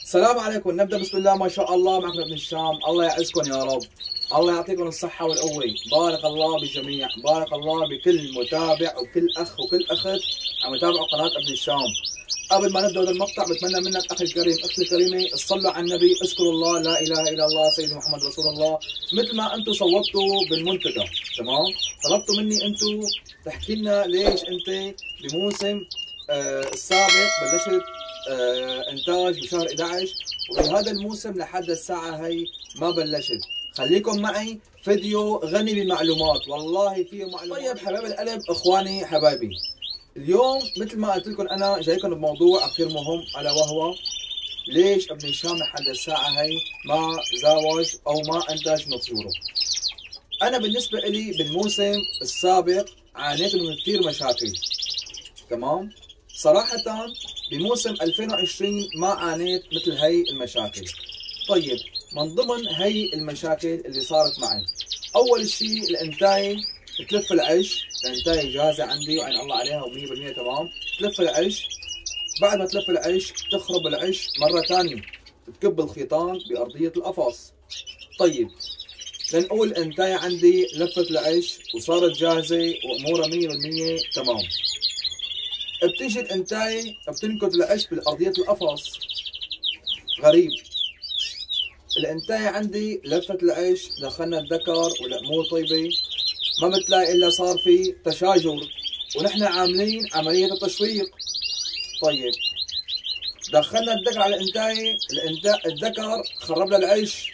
السلام عليكم. نبدا بسم الله ما شاء الله. معكم ابن الشام. الله يعزكم يا رب، الله يعطيكم الصحه والقوه. بارك الله بالجميع، بارك الله بكل متابع وكل اخ وكل اخت عم يتابعوا قناه ابن الشام. قبل ما نبدا هذا المقطع بتمنى منك اخي الكريم اختي الكريمه تصلوا على النبي، اذكروا الله، لا اله الا الله، سيدنا محمد رسول الله. مثل ما انتم صوتوا بالمنتدى، تمام؟ طلبتوا مني انتم تحكي لنا ليش انت بموسم السابق بلشت انتاج بشهر 11 وبهذا الموسم لحد الساعه هي ما بلشت. خليكم معي، فيديو غني بالمعلومات، والله فيه معلومات. طيب حبايب القلب، اخواني حبايبي، اليوم مثل ما قلت لكم انا جايكم بموضوع كثير مهم، الا وهو ليش ابن الشام لحد الساعه هي ما زاوج او ما انتج من طيوره. انا بالنسبه لي بالموسم السابق عانيت من كثير مشاكل، تمام؟ صراحه بموسم 2020 ما عانيت مثل هي المشاكل. طيب من ضمن هي المشاكل اللي صارت معي، اول شيء الانتايه تلف العش، الانتايه جاهزه عندي وعين الله عليها و100% تمام، تلف العش، بعد ما تلف العش تخرب العش مره ثانيه، تكب الخيطان بارضيه القفص. طيب لنقول الانتايه عندي لفت العش وصارت جاهزه وامورها 100% تمام، بتيجي الانتايه بتنكت العش بالارضيه القفص. غريب، الانتايه عندي لفت العش، دخلنا الذكر والامور طيبه، ما بتلاقي الا صار في تشاجر ونحن عاملين عمليه التشويق. طيب دخلنا الذكر على الانتايه، الذكر خرب لنا العش،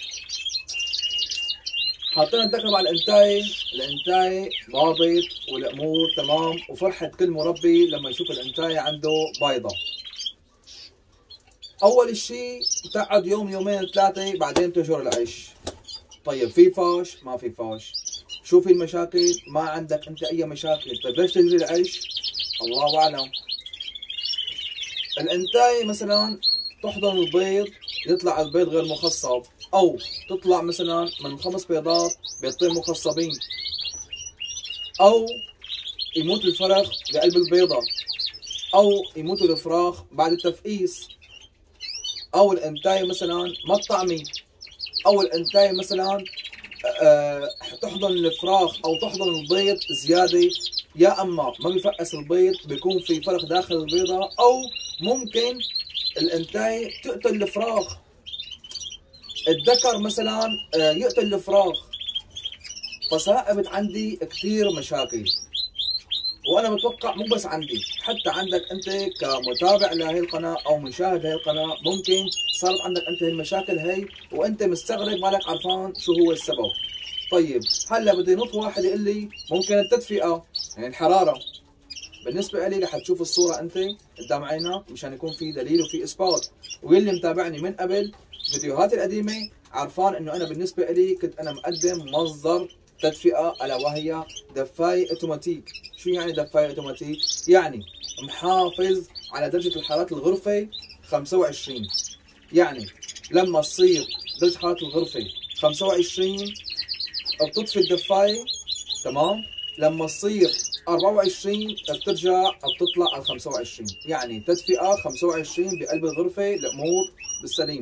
حطينا الذكر على الانتايه باضت والامور تمام، وفرحه كل مربي لما يشوف الانتايه عنده بيضه. اول شيء بتقعد يوم يومين ثلاثه بعدين بتجر العش. طيب في فاش؟ ما في فاش. شو في المشاكل؟ ما عندك انت اي مشاكل. طيب ليش تجري العش؟ الله اعلم. الانتايه مثلا تحضن البيض، يطلع البيض غير مخصب، او تطلع مثلا من 5 بيضات بيضتين مخصبين، او يموت الفرخ بقلب البيضه، او يموت الفراخ بعد التفقيس، او الانتايه مثلا ما تطعمي، او الانتايه مثلا تحضن الفراخ او تحضن البيض زياده، يا اما ما بيفقس البيض بيكون في فرخ داخل البيضه، او ممكن الانتايه تقتل الفراخ، الذكر مثلا يقتل الفراخ. فصاحبت عندي كثير مشاكل، وانا بتوقع مو بس عندي، حتى عندك انت كمتابع لهي القناه او مشاهد لهي القناه ممكن صارت عندك انت المشاكل هي وانت مستغرب مالك عرفان شو هو السبب. طيب هلا بدي نط واحد يقول لي ممكن التدفئه، يعني الحراره. بالنسبه لي رح تشوف الصوره انت قدام عينك مشان يكون في دليل وفي اثبات، واللي متابعني من قبل فيديوهاتي القديمه عرفان انه انا بالنسبه لي كنت انا مقدم مصدر تدفئه الا وهي دفايه اوتوماتيك. شو يعني دفايه اوتوماتيك؟ يعني محافظ على درجه الحراره الغرفه 25، يعني لما تصير درجه حراره الغرفه 25 بتطفي الدفايه، تمام؟ لما تصير 24 بترجع بتطلع على 25، يعني تدفئه 25 بقلب الغرفه، الامور بالسليم.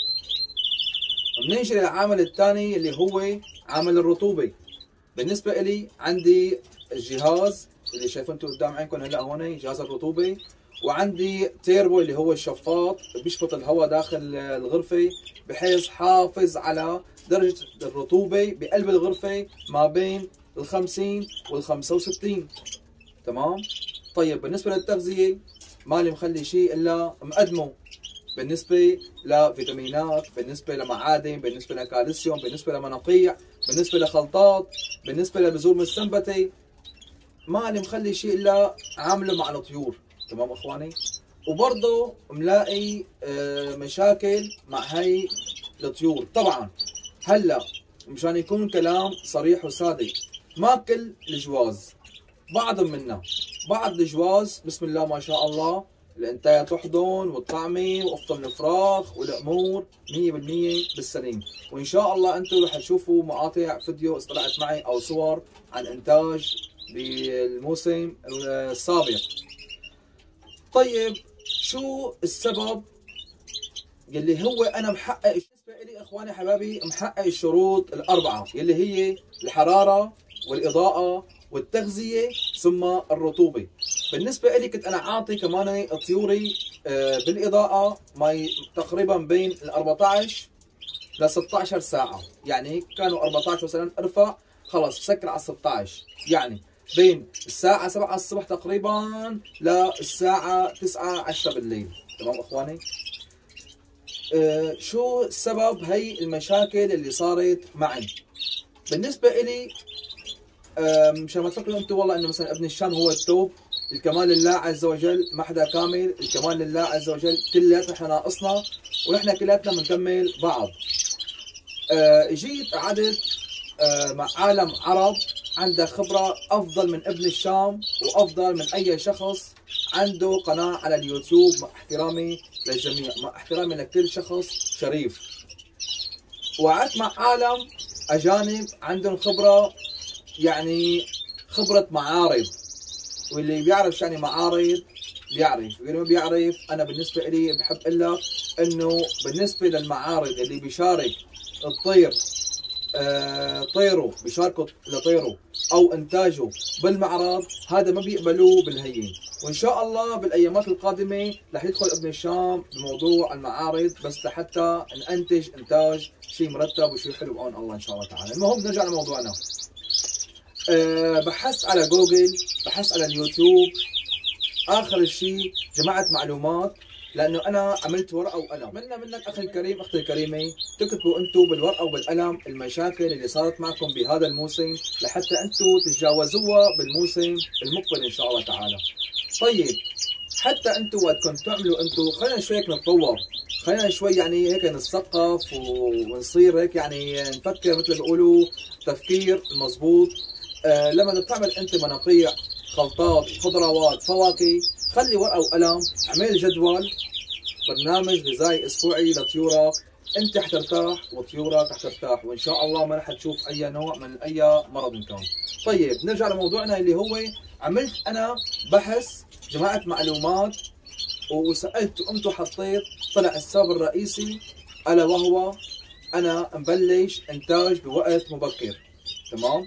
بنيجي للعامل الثاني اللي هو عامل الرطوبه. بالنسبه لي عندي الجهاز اللي شايفينه قدام عينكم هلا هون، جهاز الرطوبه، وعندي تيربو اللي هو الشفاط بيشفط الهواء داخل الغرفه بحيث حافظ على درجه الرطوبه بقلب الغرفه ما بين ال 50 وال 65، تمام؟ طيب بالنسبه للتغذيه مالي مخلي شيء الا مقدمه، بالنسبه لفيتامينات، بالنسبه لمعادن، بالنسبه لكالسيوم، بالنسبه لمناقيع، بالنسبه لخلطات، بالنسبه لبذور مستنبته، ماني مخلي شيء الا عامله مع الطيور، تمام اخواني؟ وبرضه ملاقي مشاكل مع هي الطيور. طبعا هلا مشان يكون كلام صريح وصادق، ما كل الجواز، بعض منا، بعض الجواز بسم الله ما شاء الله الانتايه تحضن وتطعمي وافطم الفراخ والامور 100% بالسليم. وان شاء الله انتم رح تشوفوا مقاطع فيديو اطلعت معي او صور عن انتاج بالموسم السابق. طيب شو السبب يلي هو انا محقق بالنسبه لي اخواني حبايبي محقق الشروط الاربعه يلي هي الحراره والاضاءه والتغذيه ثم الرطوبه. بالنسبه لي كنت انا عاطي كمان طيوري بالاضاءه تقريبا بين ال 14 ل 16 ساعه، يعني كانوا 14 مثلا ارفع خلص بسكر على 16، يعني بين الساعه 7 الصبح تقريبا للساعه 9 10 بالليل. تمام اخواني؟ شو سبب هي المشاكل اللي صارت معي؟ بالنسبه إلي مشان ما تفكروا انتم والله انه مثلا ابن الشام هو التوب، الكمال لله عز وجل، ما حدا كامل، الكمال لله عز وجل، كلياتنا احنا ناقصنا ونحن كلياتنا بنكمل بعض. جيت قعدت مع عالم عرب عنده خبره افضل من ابن الشام وافضل من اي شخص عنده قناه على اليوتيوب، مع احترامي للجميع، مع احترامي لكل شخص شريف. وقعدت مع عالم اجانب عندهم خبره، يعني خبره معارض، واللي بيعرف يعني معارض بيعرف، واللي ما بيعرف انا بالنسبه لي بحب اقول لك انه بالنسبه للمعارض اللي بيشارك الطير طيره، بيشاركوا لطيره او انتاجه بالمعرض، هذا ما بيقبلوه بالهين. وان شاء الله بالايامات القادمه رح يدخل ابن الشام بموضوع المعارض، بس لحتى ننتج انتاج شيء مرتب وشيء حلو بعون الله ان شاء الله تعالى. المهم نرجع لموضوعنا. بحثت على جوجل، بحثت على اليوتيوب، اخر شيء جمعت معلومات، لانه انا عملت ورقه وقلم. اتمنى منك اخي الكريم اختي الكريمه تكتبوا انتم بالورقه والقلم المشاكل اللي صارت معكم بهذا الموسم لحتى انتم تتجاوزوها بالموسم المقبل ان شاء الله تعالى. طيب حتى انتم وقتكم تعملوا انتم خلينا شوي هيك نتطور، خلينا شوي يعني هيك نتثقف ونصير هيك يعني نفكر مثل ما بيقولوا تفكير مضبوط. لما بتعمل انت مناقيع، خلطات، خضروات، فواكه، خلي ورقه وقلم، اعمل جدول، برنامج غذائي اسبوعي لطيورك، انت حترتاح وطيورك حترتاح، وان شاء الله ما رح تشوف اي نوع من اي مرض إن كان. طيب نرجع لموضوعنا اللي هو عملت انا بحث، جمعت معلومات وسالت وقمت وحطيت، طلع السبب الرئيسي الا وهو انا مبلش انتاج بوقت مبكر. تمام؟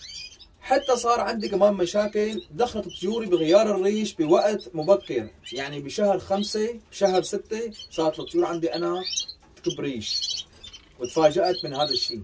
حتى صار عندي كمان مشاكل، دخلت طيوري بغيار الريش بوقت مبكر، يعني بشهر 5 بشهر 6 صارت الطيور عندي انا تكب ريش، وتفاجأت من هذا الشيء.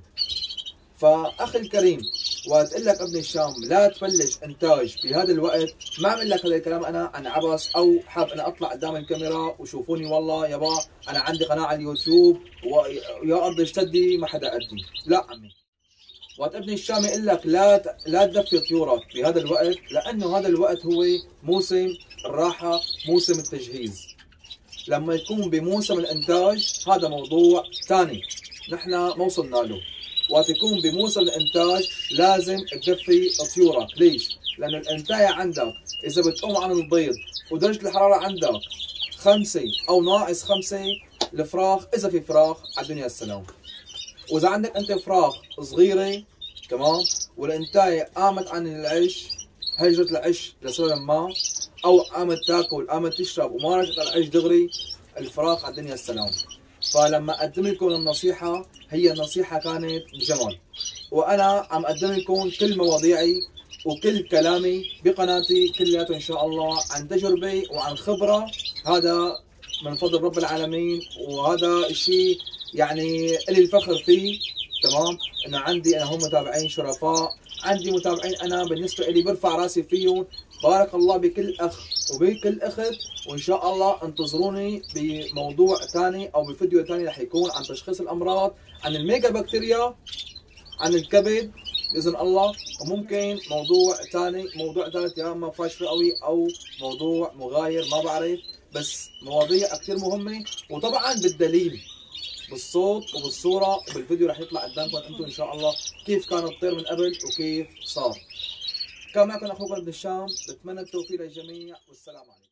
فاخي الكريم وقت اقول لك ابن الشام لا تبلش انتاج بهذا الوقت، ما عم اقول لك هذا الكلام انا عن عبس او حاب انا اطلع قدام الكاميرا وشوفوني والله يابا انا عندي قناه على اليوتيوب ويا ارض اشتدي ما حدا قدي، لا عمي. وقت ابن الشام يقول لك لا تدفي طيورك بهذا الوقت، لانه هذا الوقت هو موسم الراحه، موسم التجهيز. لما يكون بموسم الانتاج هذا موضوع ثاني نحن ما وصلنا له. وقت يكون بموسم الانتاج لازم تدفي طيورك، ليش؟ لانه الانتايه عندك اذا بتقوم عن البيض ودرجه الحراره عندك 5 او ناقص 5، الفراخ اذا في فراخ على الدنيا السلام. واذا عندك انت فراخ صغيره تمام والانتايه قامت عن العش، هجرت العش لسبب ما، او قامت تاكل قامت تشرب وما رجعت على العش دغري، الفراخ على الدنيا السلام. فلما اقدم لكم النصيحه هي النصيحه كانت بجمل، وانا عم اقدم لكم كل مواضيعي وكل كلامي بقناتي كلياته ان شاء الله عن تجربه وعن خبره، هذا من فضل رب العالمين، وهذا الشيء يعني لي الفخر فيه. تمام؟ انه عندي انا هم متابعين شرفاء، عندي متابعين انا بالنسبه لي برفع راسي فيهم، بارك الله بكل اخ وبكل اخت، وان شاء الله انتظروني بموضوع ثاني او بفيديو ثاني رح يكون عن تشخيص الامراض، عن الميجا بكتيريا، عن الكبد باذن الله، وممكن موضوع ثالث يا اما فاش رئوي او موضوع مغاير ما بعرف، بس مواضيع كثير مهمه، وطبعا بالدليل بالصوت وبالصوره وبالفيديو رح يطلع قدامكم انتم ان شاء الله كيف كان الطير من قبل وكيف صار. كان معكم اخوكم ابن الشام، بتمنى التوفيق للجميع والسلام عليكم.